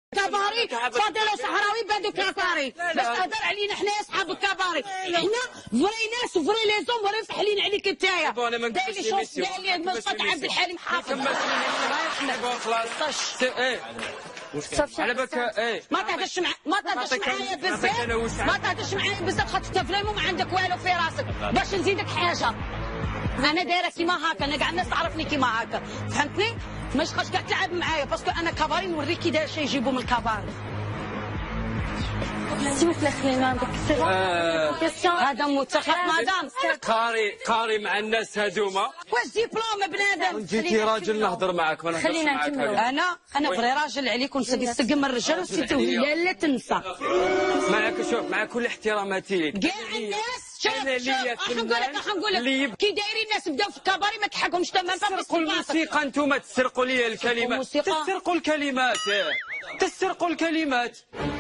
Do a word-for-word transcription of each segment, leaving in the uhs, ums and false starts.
كباري فاضل صحراوي بادو كباري باش تهضر علينا حنا اصحاب الكباري. حنا فري ناس وفري لي زوم فري فحلين عليك نتايا. داير لي شوف داير لي مسقط عبد الحليم حافظ. خلاص ايه على بالك ايه ما تهدرش مع ما تهدرش معايا بزاف ما تهدرش معايا بزاف خاطر انت فريمون ما عندك والو في راسك باش نزيدك حاجه. انا دايره كيما هكا، انا كاع الناس تعرفني كيما هكا، فهمتني؟ ما تبقاش كاع تلعب معايا باسكو انا كباري نوريك كي داير شي يجيبوا من الكباري. سيبك خلينا عندك كيسيون هذا متخلف مدام قاري قاري مع الناس هذوما. واش ديبلوم بنادم؟ جيتي راجل نهضر معاك ما نهضرش خلينا معاك. نكملوا. انا انا فري راجل عليك ونسقم الرجال وسيتو لا لا تنسى. معك شوف مع كل احتراماتي لك كاع الناس شوف أنا ليا شوف نقول لك نقول اللي لك كي دايرين الناس بداو في الكباري ما تحكمش تماما تسرقوا الموسيقى، انتم تسرقوا لي الكلمات، الموسيقى؟ تسرقوا الكلمات تسرقوا الكلمات.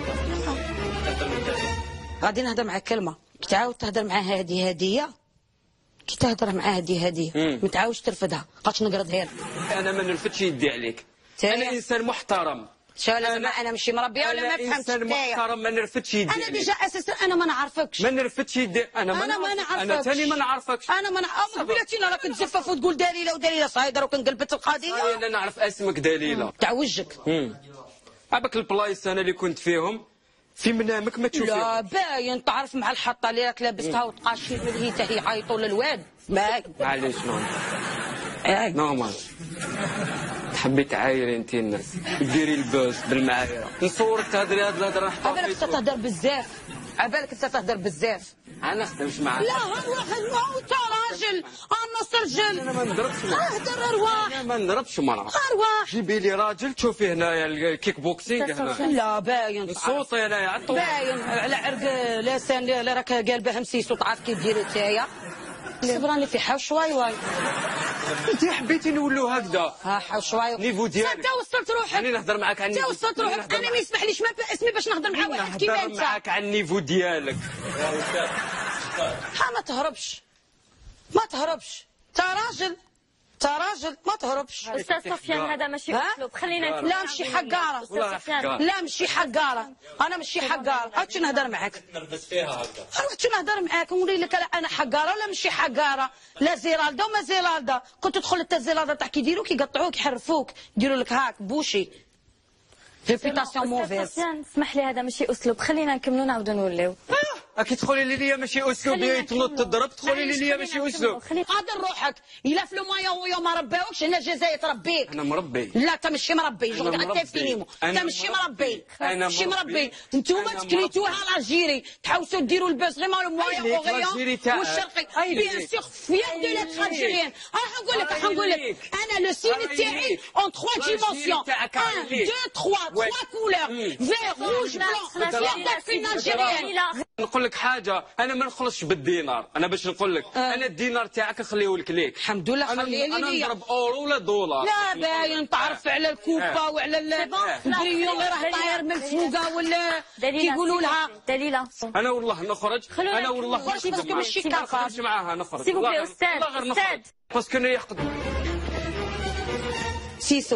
غادي نهضر معاك كلمه كي تعاود تهضر مع هادي هديه كي تهضر مع هادي هديه ما تعاودش ترفدها قاش نقرضها لك. انا ما نرفدش يدي عليك، انا انسان محترم. شو لازم انا ماشي مربيه ولا ما فهمتش؟ انسان محترم ما نرفدش يدي انا عليك. ديجا اساسا انا ما نعرفكش ما نرفدش يدي انا ما انا ما نعرفكش انا ثاني ما نعرفكش. انا ما نعرفش بلاتينا راك تزفف وتقول دليله ودليله صايدر وكنقلبت القضيه. انا نعرف اسمك دليله تاع وجهك. عباك البلايص انا اللي كنت فيهم في منامك ما تشوفيهم. لا باين تعرف مع الحطه اللي راك لابستها وتقاشي هي حتى هي عيطوا للواد باين. معليش نورمال اي نورمال. تحبي تعايري انت الناس ديري البوس بالمعايره نصورك تهضري هاد الهضره نحطها عبالك انت تهدر بزاف عبالك انت تهدر بزاف. انا نخدمش معاك. لا هو هو انت راجل انا رجل. انا ما نضربش معاك. اهدر ارواح انا ما نضربش مرة. ارواح. جيبي لي راجل تشوفي هنايا الكيك بوكسينغ هنا. لا باين صوتي هنايا عطو باين على عرق لسان اللي راك قالبه مسيس وتعرف كي ديري نتايا. صبراني في حاو شوي واي. انت حبيتي نولو هكذا. ها حاو شوي. نيفو ديالك. انت وصلت روحك. انا نهضر معاك عن انت وصلت روحك انا ما يسمحليش ما اسمي باش نهضر مع واحد كيما انت. نهضر معاك عن النيفو ديالك. ها ما تهربش ما تهربش تا راجل تا راجل ما تهربش. استاذ سفيان هذا ماشي اسلوب خلينا لا ماشي حقاره لا ماشي حقاره انا ماشي حقاره. هاتش نهضر معاك نربس فيها هكا هاتش نهضر معاك ونقول لك لا انا حقاره ولا ماشي حقاره. لا زيرالدا وما زيرالدا كنت تدخل انت الزيرالدا تاع كي يديروك يقطعوك يحرفوك يديروا لك هاك بوشي ريبيتاسيون موفيز. اسمح لي هذا ماشي اسلوب خلينا نكملوا نعاودوا نوليو. اكيد تقولي لي ليا ماشي اسلوب تنوض تضرب تقولي لي ليا ماشي اسلوب. قادر روحك الا في المايا ويا ما رباوكش هنا الجزائر تربيك. انا مربي. لا انت ماشي مربي جو انت فينيمو انت ماشي مربي ماشي مربي. انتوما تكريتوها لاجيري تحاولوا ديروا الباس غير مال المايا اوريون والشرقي بيان سيغ فيان دو ليتر الجيريان. راح نقول لك راح نقول لك انا لو سين تاعي اون ثلاث ديمونسيون واحد اثنين ثلاثة ثلاثة كولور فير روج بلون فيان فين الجيريان. نقول لك حاجه انا ما نخلصش بالدينار. انا باش نقول لك آه. انا الدينار تاعك نخليه لك ليك. الحمد لله انا خليه لي انا ليا. نضرب اورو ولا دولار. لا باين تعرف على الكوبه وعلى البريون اللي راه طاير من الفوقه ولا كيقولوا لها دليله. انا والله نخرج انا والله نخرج باسكو ماشي كافه. نخرج معاها نخرج. سيبوا لي استاذ استاذ باسكو انا يحقد سيسو.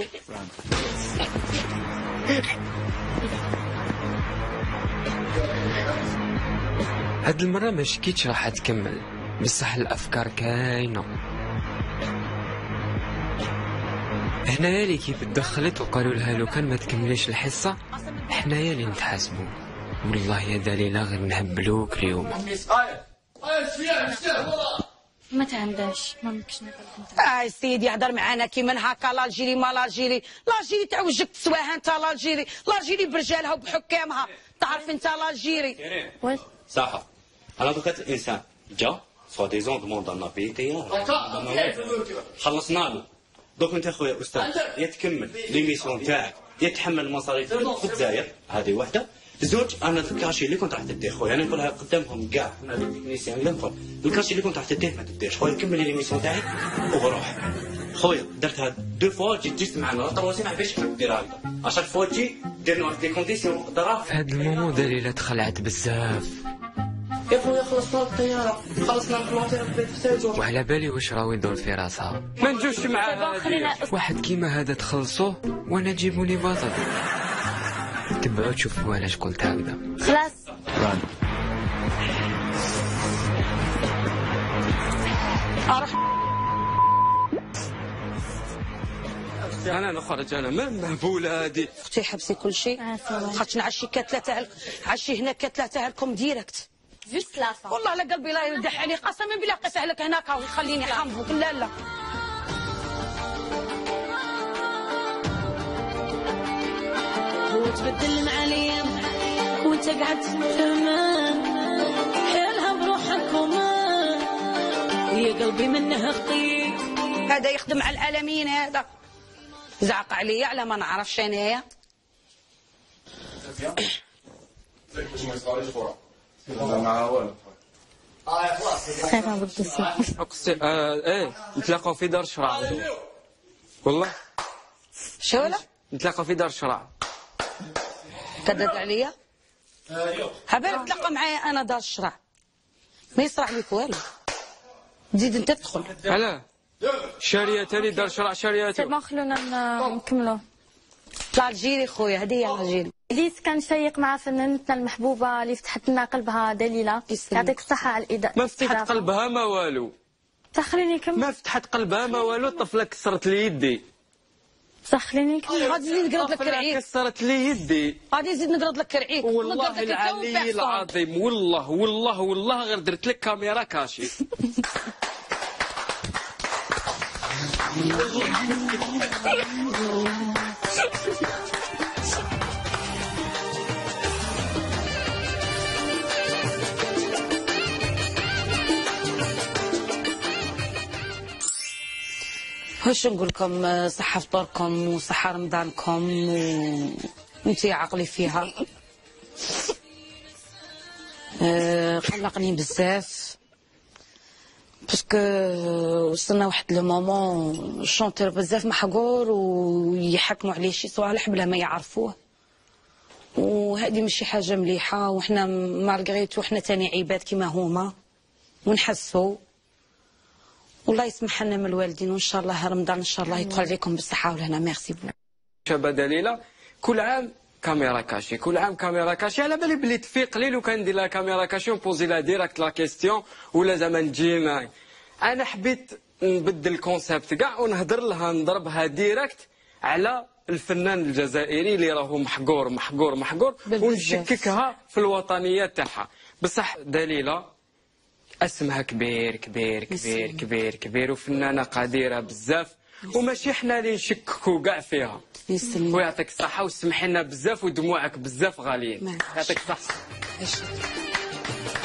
هاد المرة ما شكيتش راح تكمل بصح الافكار كاينه. هنايا اللي كيف تدخلت وقالوا لها لو كان ما تكمليش الحصه حنايا اللي نتحاسبوا. والله يا دليله غير نهبلوك اليوم. ما تعنداش ما ممكنش نقول. اه سيدي يهضر معانا كيما هكا لاجيري ما لاجيري لاجيري تاع وجهك تسواها انت لاجيري لاجيري برجالها وبحكامها تعرف انت لاجيري. وي صح. انا دوكا الانسان جا سوا ديزون دوموند ان بي تي خلصنا له. دوك انت خويا استاذ يا تكمل ليميسيون تاعك يا تحمل المصاريف في الجزائر هذه وحده. زوج انا الكاشي اللي كنت راح تديه خويا انا نقولها قدامهم كاع انا التكنيسيان اللي نقول الكاشي اللي كنت راح تديه ما تديش خويا. كمل ليميسيون تاعك وروح خويا. درتها دو فوا جيت جيت معنا لا تروسي ما عرفتش دير هكذا اشاك فوا تجي دير لي كونديسيون ضرافه. في هاد المومون دليله تخلعت بزاف يا خويا خلصنا الطياره خلصنا الكلونتير في ساجور وعلى بالي واش راهو يدور في راسها. ما نجوش معاها. خلينا واحد كيما هذا تخلصوه وانا جيبوني بطل. تبعوا تشوفوا علاش قلت هكذا. خلاص انا نخرج انا ما مهبوله هذه. اختي حبسي كل شيء خاطش نعشي كتله تاع عشي هنا كتله تاع لكم ديريكت جوست ثلاثة. والله لا قلبي لا يدح علي قسما بالله قسح لك هناك ويخليني حنفوك. لا لا وتبدل مع الايام وانت قاعد تفهمان حيلها بروحك وما يا قلبي منه خطير. هذا يخدم على العالمين هذا زعق عليا على ما نعرفش انايا. خير ما بدي اقسم آه ايه نتلاقاو في دار شرع والله. شو ولا نتلاقاو في دار شرع. كذب عليا هبالك تلقى معايا انا دار الشرع ما يصرح لك والو. تزيد انت تدخل علاه شاريه تاني دار شرع شاريه سير ما خلونا نكملوا. طلع الجيري خويا هذه هي الجيري. ليس كان شيق مع فنانتنا المحبوبه اللي فتحت لنا قلبها دليله. يعطيك الصحه على الإضاءة. ما فتحت قلبها ما والو. تخليني كم ما فتحت قلبها ما والو. الطفله كسرت لي يدي. تخليني كم غادي نزيد نقرض لك كرعيك. كسرت لي يدي. غادي نزيد نقرض لك كرعيك. والله العلي العظيم والله والله والله غير درت لك كاميرا كاشي. واش نقول لكم صحة فطوركم وصحة رمضانكم وانتي عقلي فيها. أه قلقني بزاف باسكو وصلنا واحد لو مومون الشونتور بزاف محقور ويحكموا عليه شي صوالح بلا ما يعرفوه وهذه ماشي حاجه مليحه. وحنا مارغريت وحنا تاني عباد كيما هما ونحسوا والله يسمح لنا من الوالدين وان شاء الله رمضان ان شاء الله يدخل عليكم بالصحه والهنا. ميرسي بو شابه دليله كل عام كاميرا كاشي كل عام كاميرا كاشي. على بالي بلي تفيق قليل وكان ندير لها كاميرا كاشي ونبوزي لها ديريكت لا كيستيون ولا زعما نجي معايا. انا حبيت نبدل الكونسيبت كاع ونهضر لها نضربها ديريكت على الفنان الجزائري اللي راهو محقور محقور محقور ونشككها في الوطنيه تاعها. بصح دليله اسمها كبير كبير كبير كبير كبير وفنانه قديره بزاف وماشي حنا اللي نشككوا كاع فيها. ويعطيك الصحه وسمحي لنا بزاف ودموعك بزاف غاليين. يعطيك الصحه.